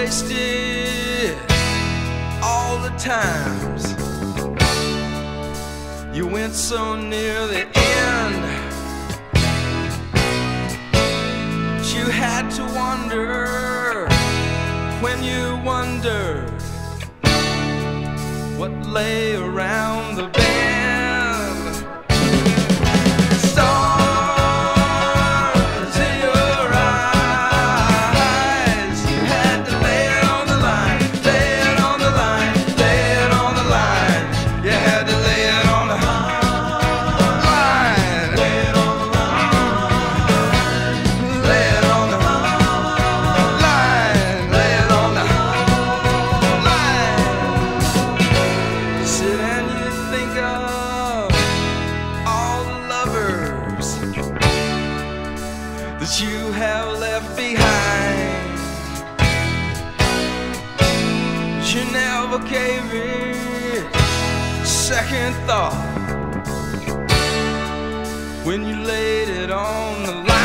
wasted all the times you went so near the end. But you had to wonder when you wondered what lay around the bend. Stars in your eyes, you had to lay it on the line, lay it on the line, lay it on the line. You had to lay it on the line, lay it on the line, lay it on the line, lay it on the line. Sit and you think of all the lovers that you have left behind. You never gave it second thought when you laid it on the line.